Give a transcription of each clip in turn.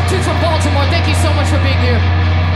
Sharptooth from Baltimore. Thank you so much for being here.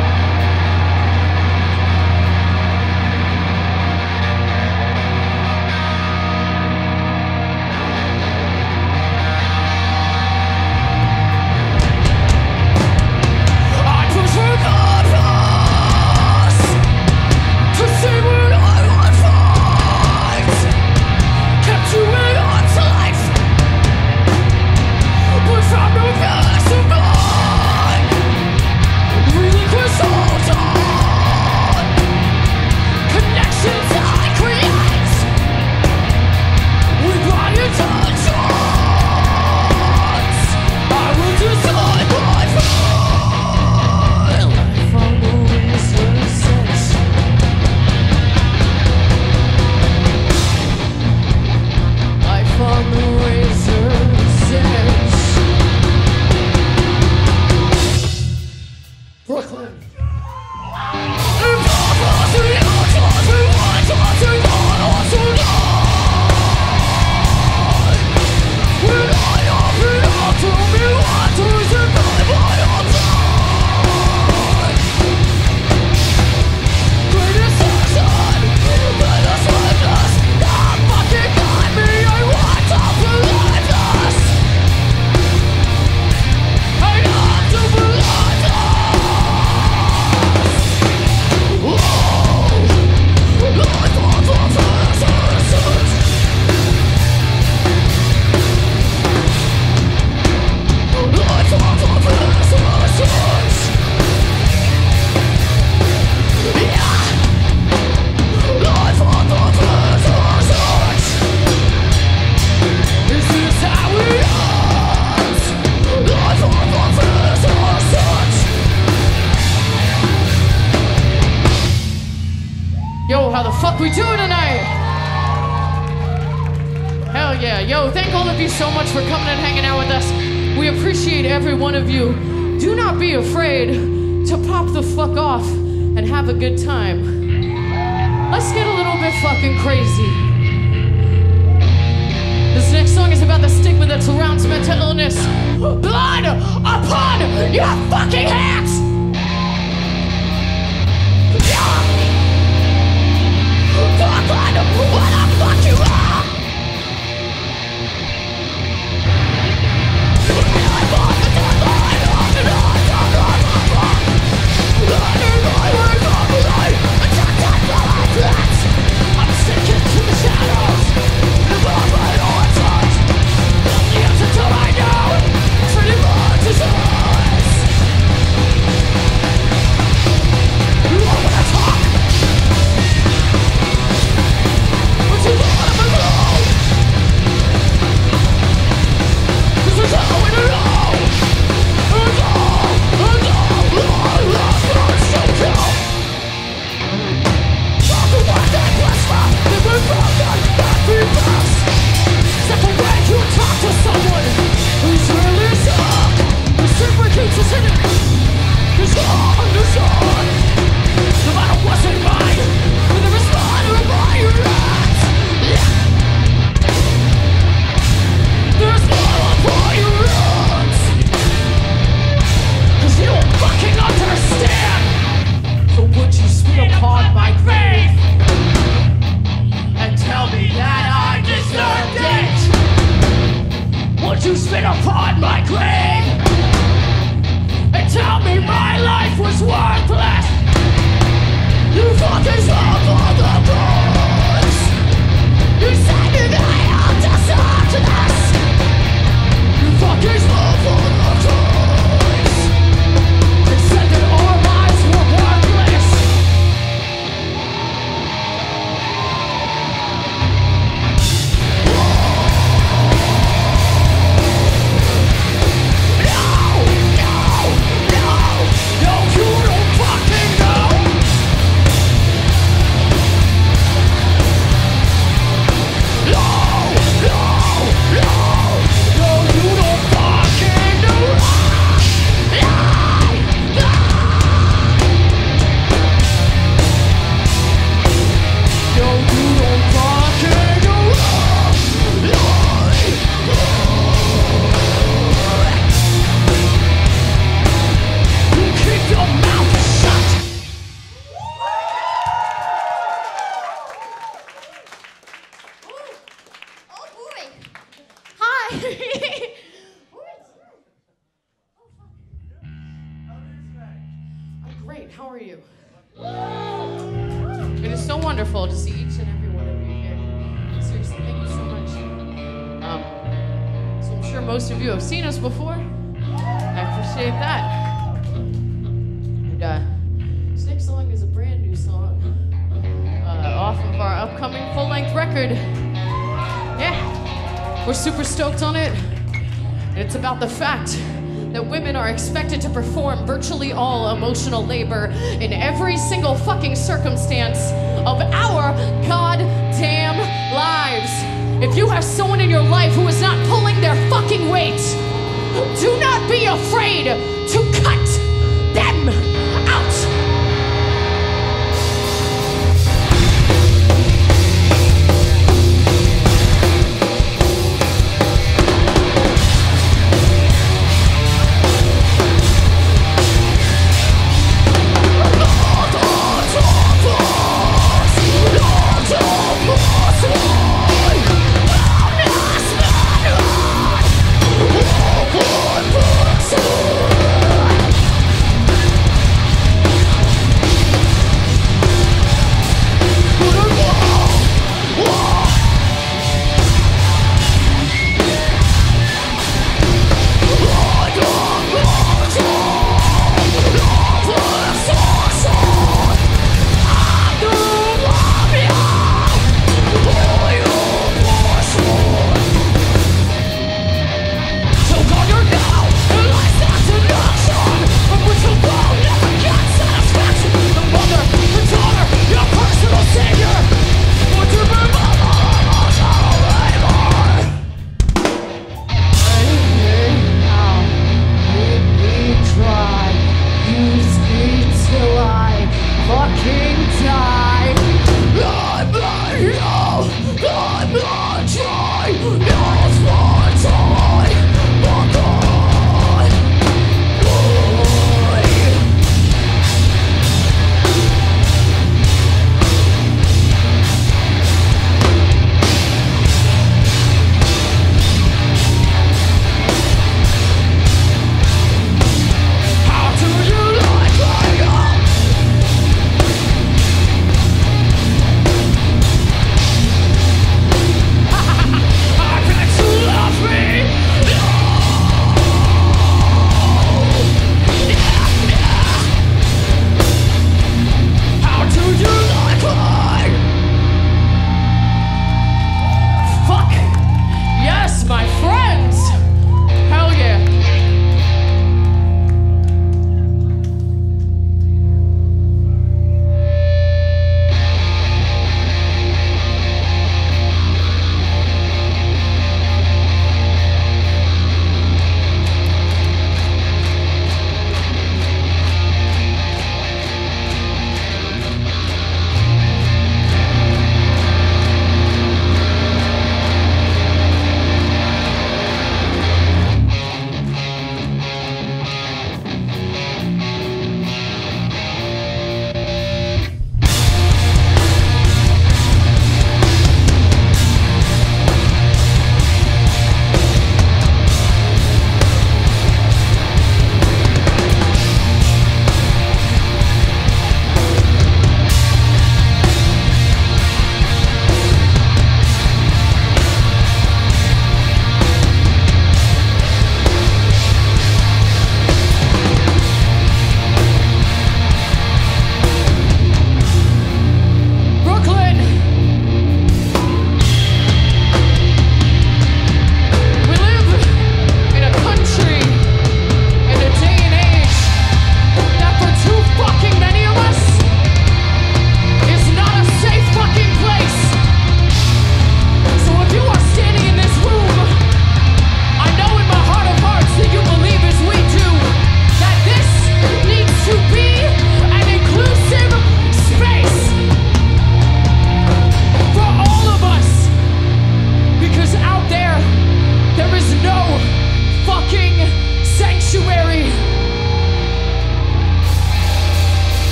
We doing tonight? Hell yeah. Yo, thank all of you so much for coming and hanging out with us. We appreciate every one of you. Do not be afraid to pop the fuck off and have a good time. Let's get a little bit fucking crazy. This next song is about the stigma that surrounds mental illness. Blood upon your fucking hands! What the fuck you are? I'm sinking to the shadows. The moment all I touch. The answer to I know. Pretty much is ours. You want to talk? No! how are you? It is so wonderful to see each and every one of you here. Seriously, thank you so much. So I'm sure most of you have seen us before. I appreciate that. And this next song is a brand new song off of our upcoming full-length record. Yeah, we're super stoked on it. It's about the fact that women are expected to perform virtually all emotional labor in every single fucking circumstance of our goddamn lives. If you have someone in your life who is not pulling their fucking weight, do not be afraid to cut them out. So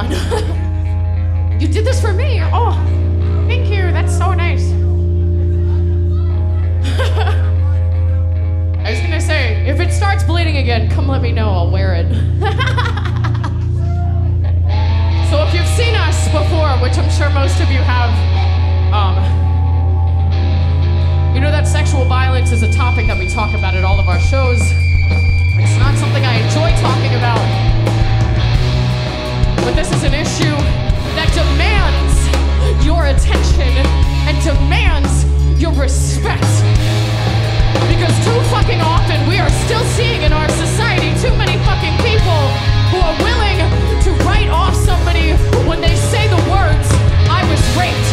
on. You did this for me. Oh, thank you. That's so nice. I was gonna say, if it starts bleeding again, come let me know. I'll wear it. So if you've seen us before, which I'm sure most of you have, you know that sexual violence is a topic that we talk about at all of our shows. It's not something I enjoy talking about, but this is an issue that demands your attention and demands your respect. Because too fucking often we are still seeing in our society too many fucking people who are willing to write off somebody when they say the words, "I was raped."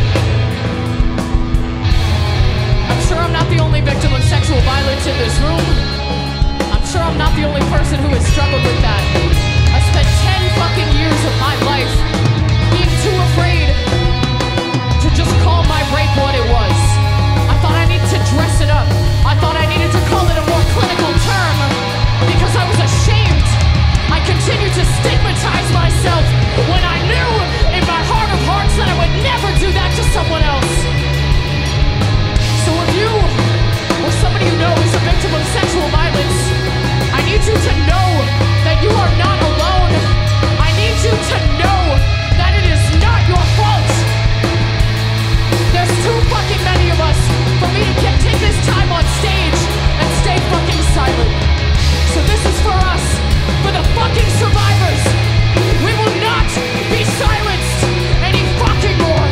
I'm sure I'm not the only victim of sexual violence in this room. I'm sure I'm not the only person who has struggled with that. I spent 10 fucking years of my life being too afraid to just call my rape what it was. I thought I needed to dress it up. I thought I needed to call it a more clinical term because I was ashamed. I continued to stigmatize myself when I knew in my heart of hearts that I would never do that to someone else. So if you or somebody you know is a victim of sexual violence, I need you to know that you are not alone. I need you to know that it is not your fault. There's too fucking many of us for me to take this time on stage and stay fucking silent. So this is for us, for the fucking survivors. We will not be silenced any fucking more.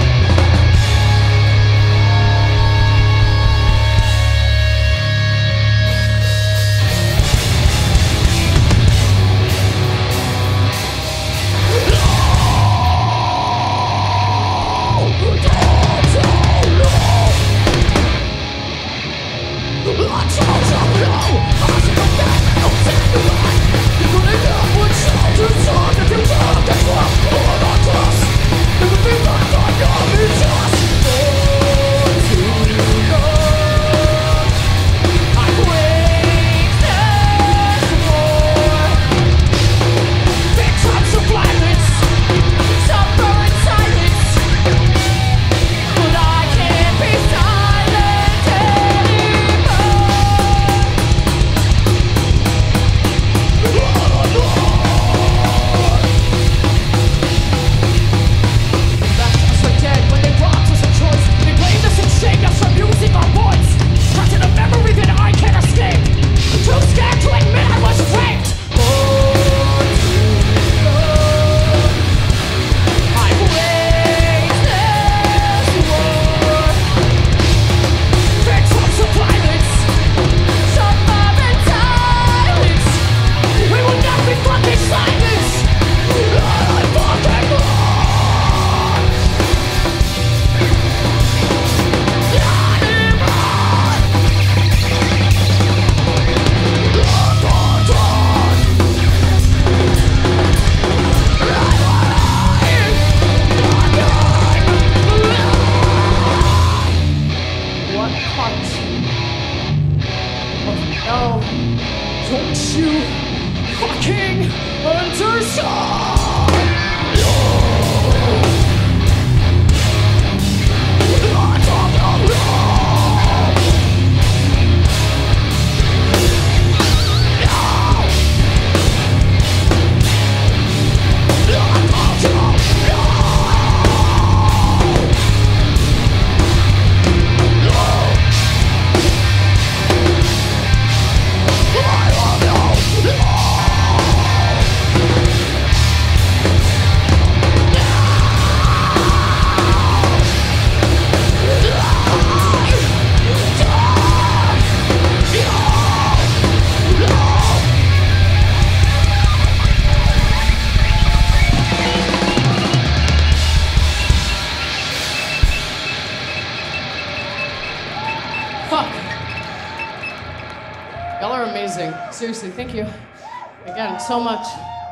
Seriously, thank you again so much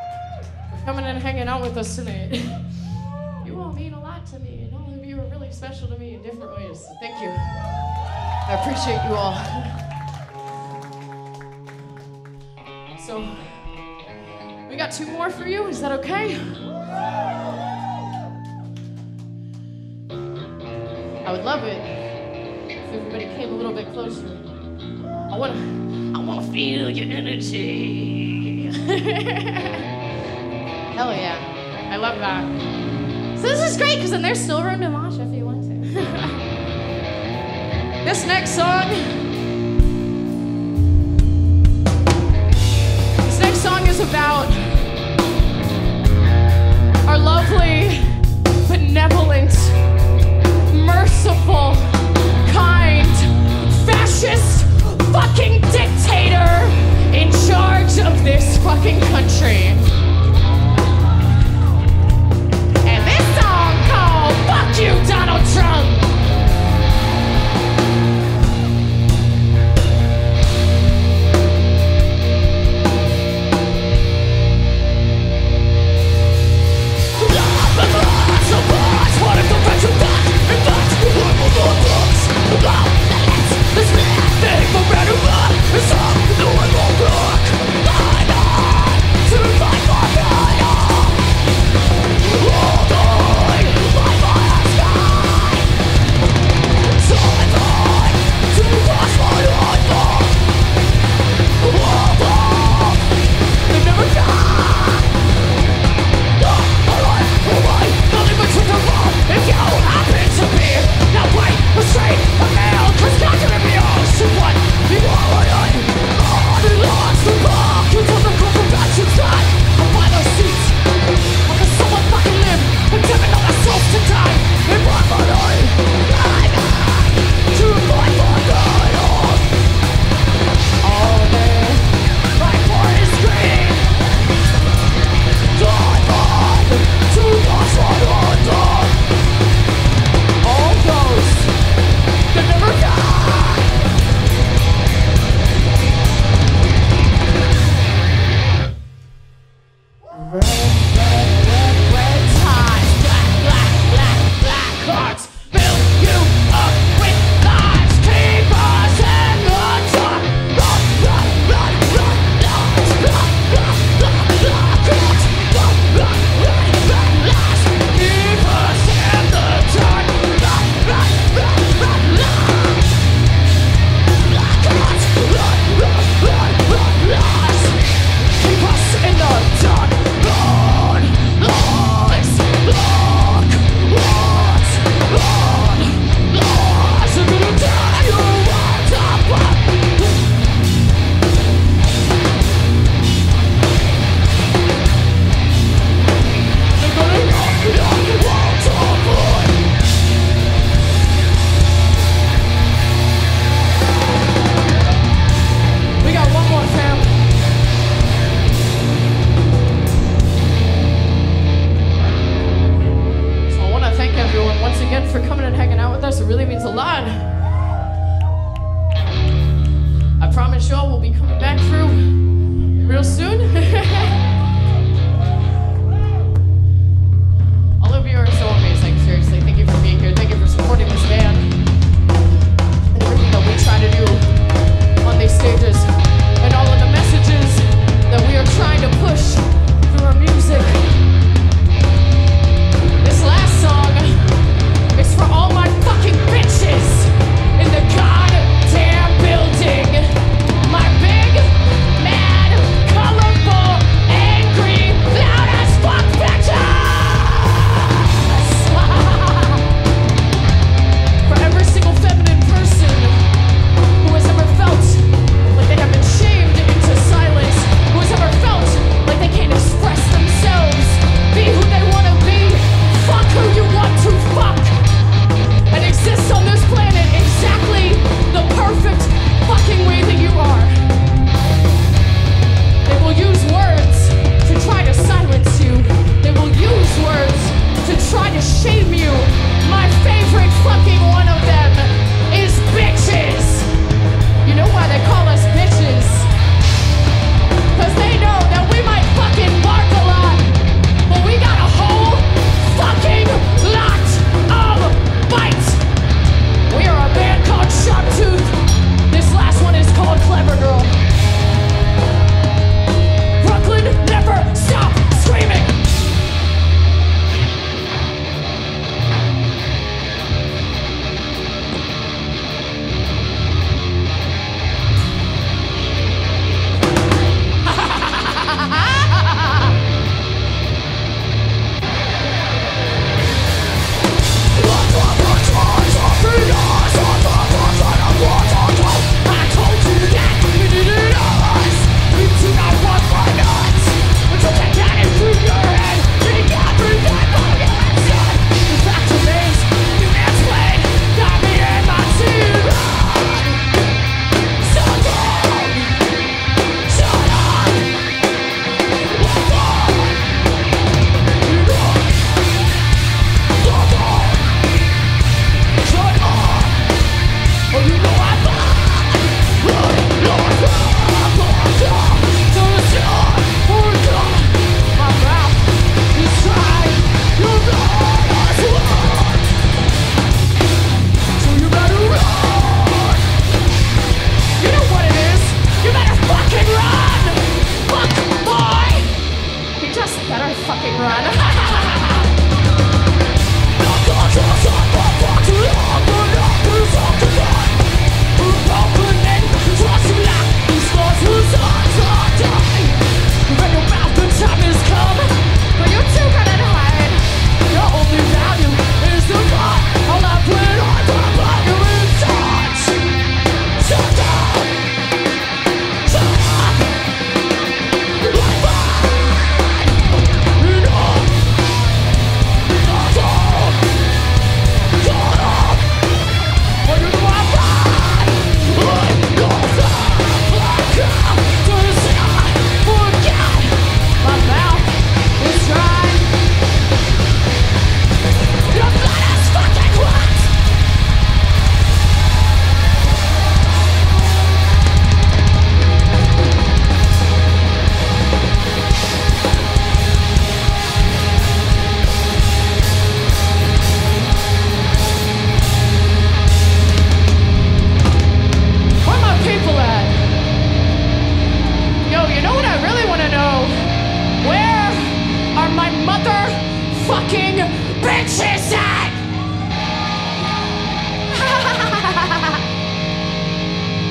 for coming and hanging out with us tonight. You all mean a lot to me, and all of you are really special to me in different ways. So thank you. I appreciate you all. So we got 2 more for you. Is that okay? I would love it if everybody came a little bit closer. I wanna feel your energy. Hell yeah. I love that. So this is great because then there's still room to mosh if you want to. This next song is about our lovely, benevolent, merciful, kind, fascist fucking dictator in charge of this fucking country. And this song called Fuck You, Donald Trump.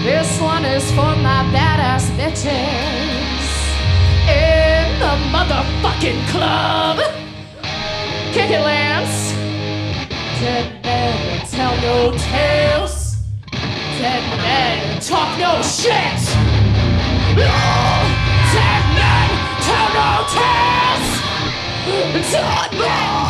This one is for my badass bitches in the motherfucking club. Kick it, Lance. Dead men tell no tales. Dead men talk no shit. Dead men tell no tales. Dead men.